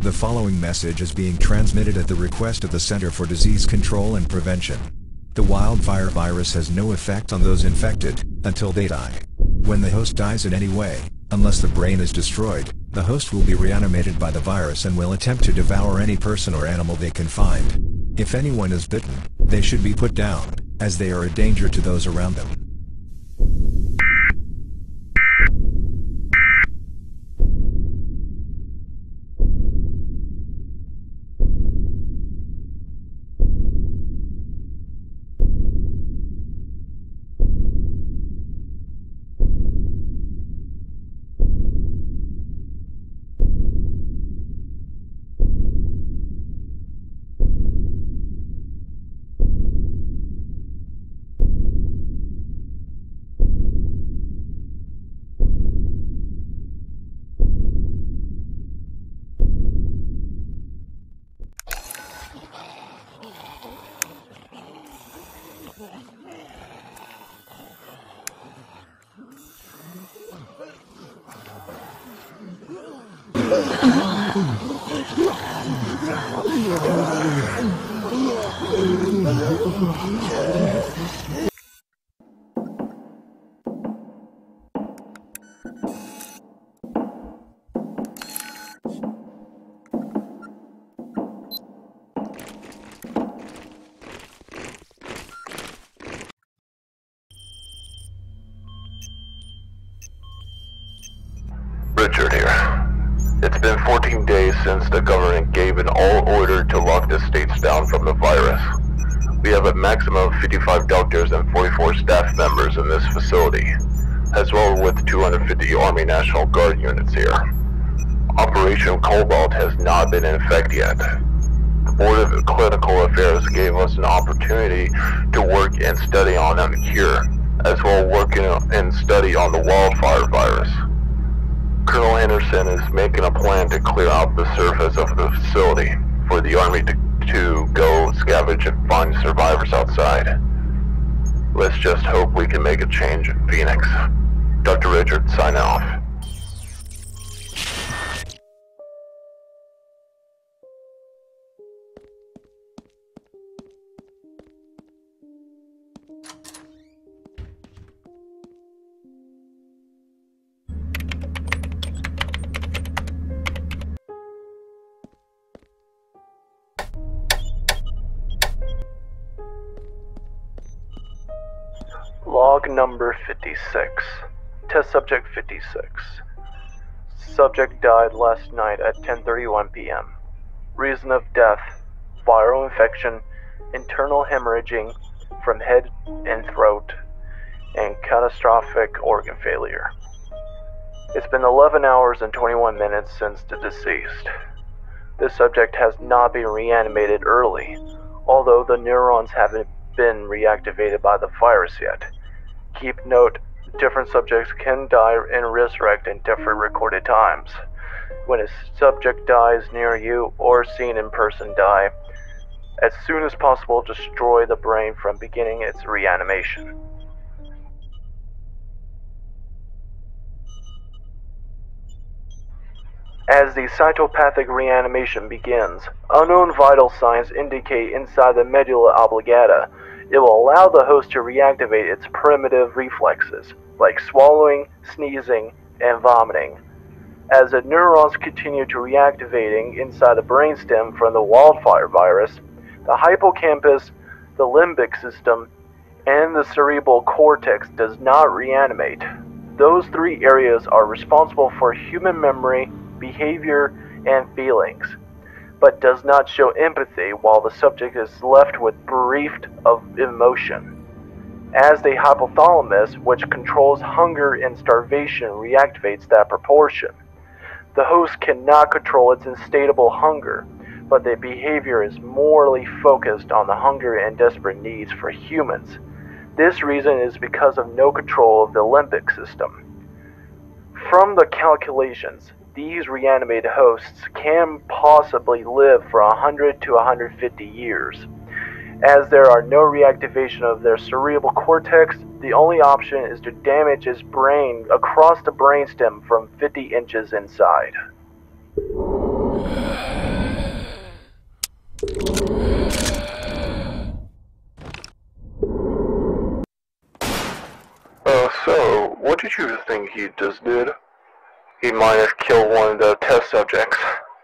The following message is being transmitted at the request of the Center for Disease Control and Prevention. The wildfire virus has no effect on those infected, until they die. When the host dies in any way, unless the brain is destroyed, the host will be reanimated by the virus and will attempt to devour any person or animal they can find. If anyone is bitten, they should be put down, as they are a danger to those around them. Richard here. It's been 14 days since the government gave an all order to lock the states down from the virus. We have a maximum of 55 doctors and 44 staff members in this facility, as well with 250 Army National Guard units here. Operation Cobalt has not been in effect yet. The Board of Clinical Affairs gave us an opportunity to work and study on a cure, as well working and study on the wildfire virus. Colonel Anderson is making a plan to clear out the surface of the facility for the Army to go scavenge and find survivors outside. Let's just hope we can make a change in Phoenix. Dr. Richard, sign off. Log number 56. Test subject 56. Subject died last night at 10:31 p.m. Reason of death: viral infection, internal hemorrhaging from head and throat, and catastrophic organ failure. It's been 11 hours and 21 minutes since the deceased. This subject has not been reanimated early, although the neurons haven't been reactivated by the virus yet. Keep note, different subjects can die and resurrect in different recorded times. When a subject dies near you or seen in person die, as soon as possible destroy the brain from beginning its reanimation. As the cytopathic reanimation begins, unknown vital signs indicate inside the medulla oblongata. It will allow the host to reactivate its primitive reflexes, like swallowing, sneezing, and vomiting. As the neurons continue to reactivating inside the brainstem from the wildfire virus, the hippocampus, the limbic system, and the cerebral cortex does not reanimate. Those three areas are responsible for human memory, behavior, and feelings, but does not show empathy while the subject is left with bereft of emotion. As the hypothalamus, which controls hunger and starvation, reactivates that proportion. The host cannot control its insatiable hunger, but the behavior is morally focused on the hunger and desperate needs for humans. This reason is because of no control of the limbic system. From the calculations, these reanimated hosts can possibly live for 100 to 150 years. As there are no reactivation of their cerebral cortex, the only option is to damage his brain across the brainstem from 50 inches inside. just did? He might have killed one of the test subjects.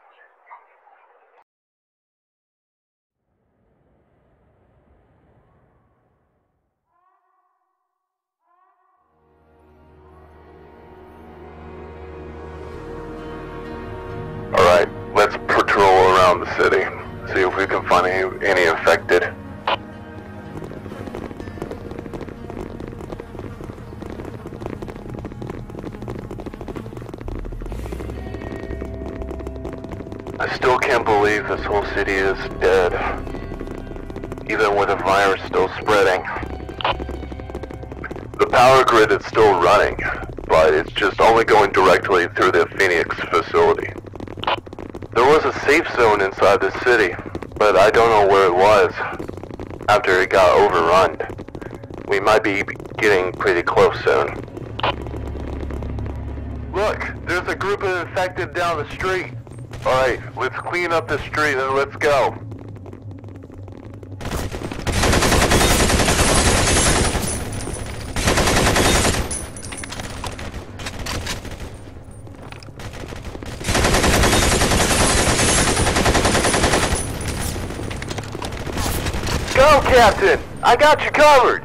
Alright, let's patrol around the city. See if we can find any infected. I still can't believe this whole city is dead, even with the virus still spreading. The power grid is still running, but it's just only going directly through the Phoenix facility. There was a safe zone inside the city, but I don't know where it was after it got overrun. We might be getting pretty close soon. Look, there's a group of infected down the street. Alright, let's clean up the street and let's go. Go, Captain! I got you covered!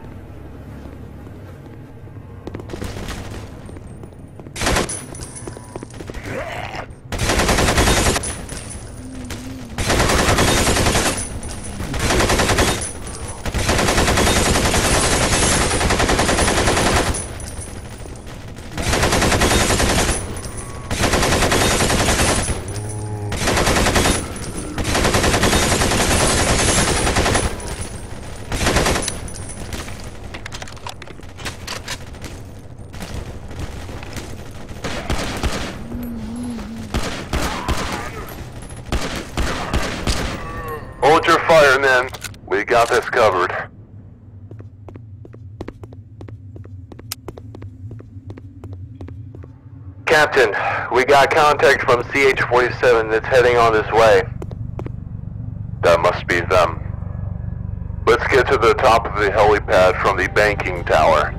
Hold your fire, men. We got this covered. Captain, we got contact from CH-47 that's heading on this way. That must be them. Let's get to the top of the helipad from the banking tower.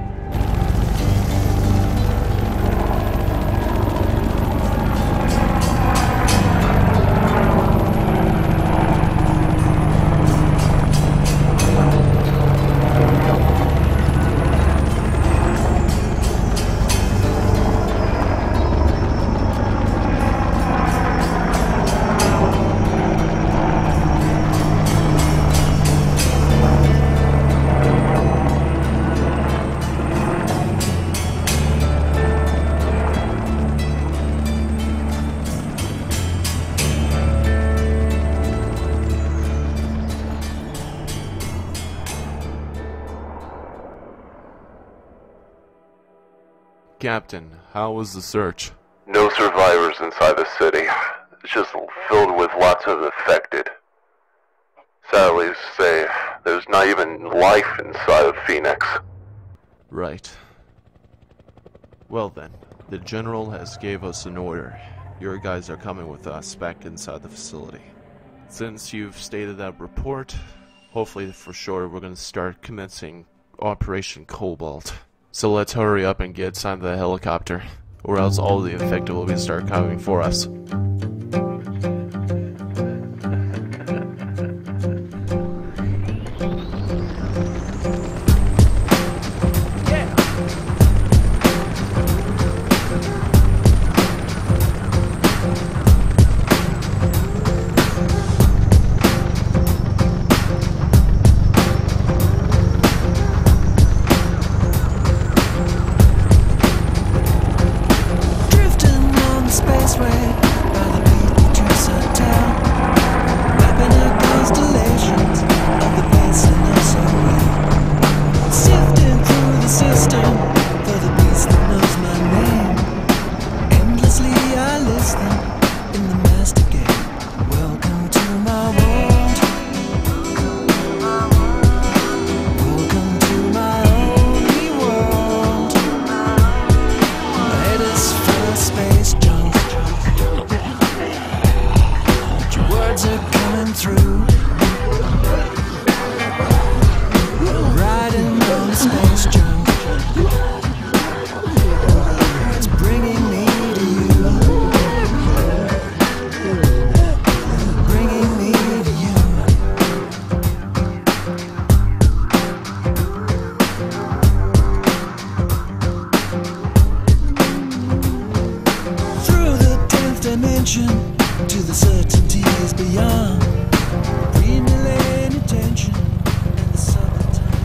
Captain, how was the search? No survivors inside the city. It's just filled with lots of infected. Sadly to say, there's not even life inside of Phoenix. Right. Well then, the General has gave us an order. Your guys are coming with us back inside the facility. Since you've stated that report, hopefully for sure we're going to start commencing Operation Cobalt. So let's hurry up and get inside the helicopter, or else all the infected will start coming for us. Drifting on the spaceway. attention to the certainties beyond. Bring delaying attention and the southern time.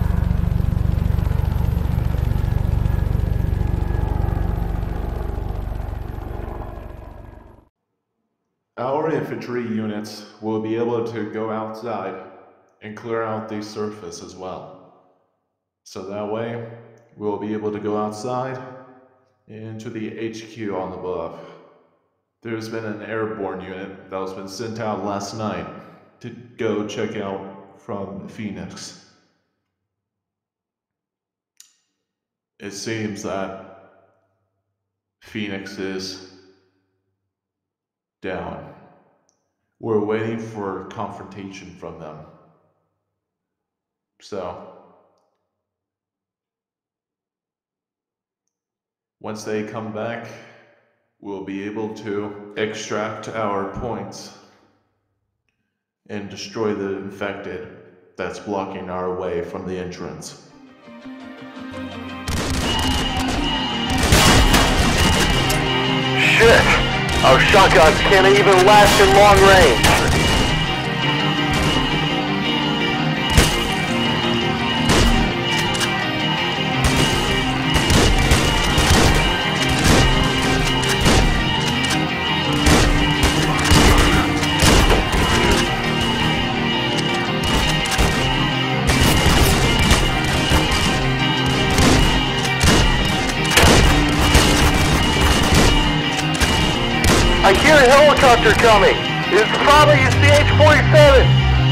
Our infantry units will be able to go outside and clear out the surface as well. So that way, we'll be able to go outside into the HQ on the bluff. There's been an airborne unit that was been sent out last night to go check out from Phoenix. It seems that Phoenix is down. We're waiting for confrontation from them. So, once they come back, we'll be able to extract our points and destroy the infected that's blocking our way from the entrance. Shit! Our shotguns can't even last in long range. I hear a helicopter coming. It's probably a CH-47.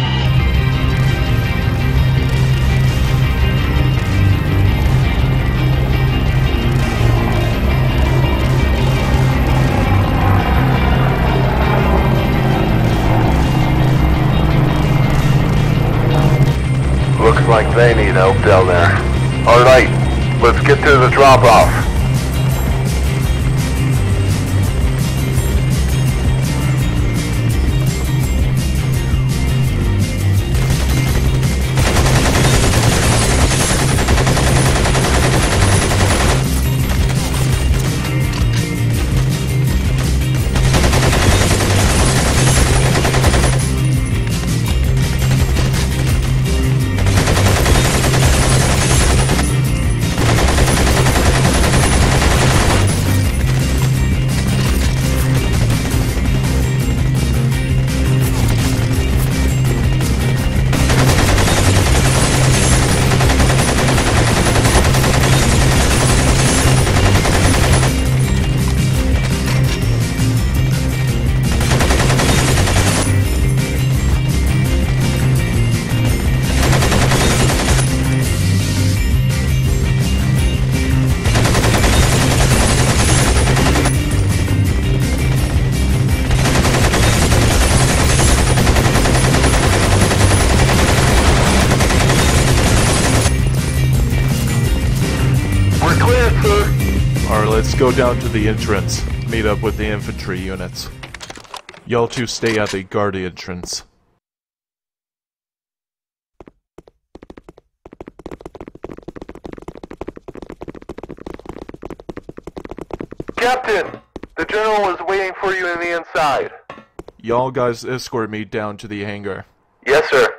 Looks like they need help down there. Alright, let's get to the drop-off. Alright, let's go down to the entrance, meet up with the infantry units. Y'all two stay at the guard entrance. Captain, the general is waiting for you in the inside. Y'all guys escort me down to the hangar. Yes, sir.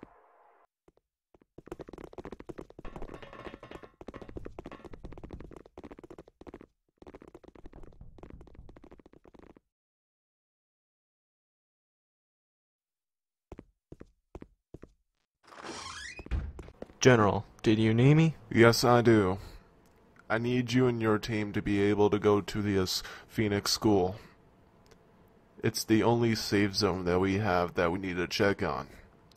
General, did you need me? Yes, I do. I need you and your team to be able to go to this Phoenix school. It's the only safe zone that we have that we need to check on.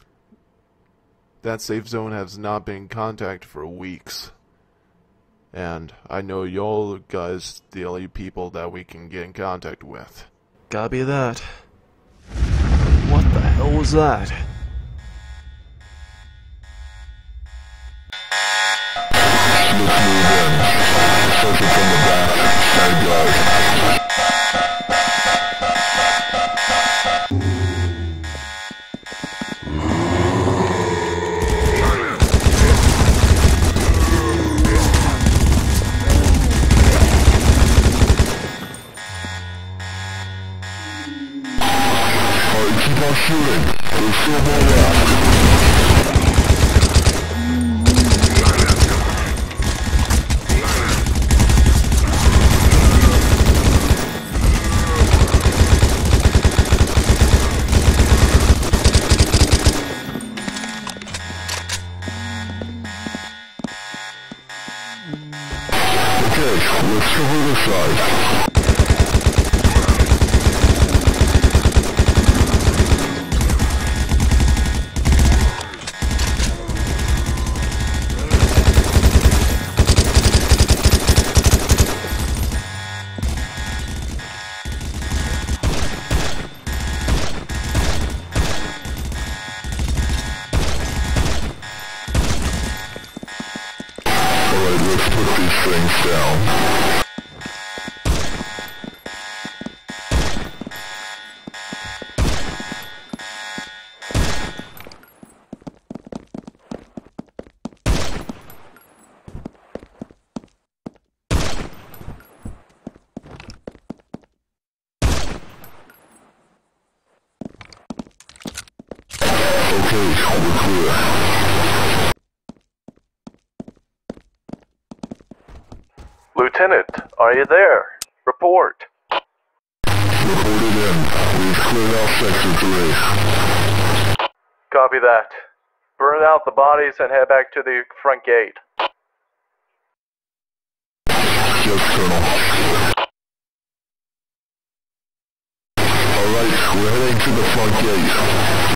That safe zone has not been in contact for weeks. And I know y'all guys the only people that we can get in contact with. Copy that. What the hell was that? Keep on shooting. There's still more left. Okay, let's cover this side. Alright, let's put these things down. Okay, we're clear. Lieutenant, are you there? Report. Reported in. We've cleared out Sector 3. Copy that. Burn out the bodies and head back to the front gate. Yes, Colonel. Alright, we're heading to the front gate.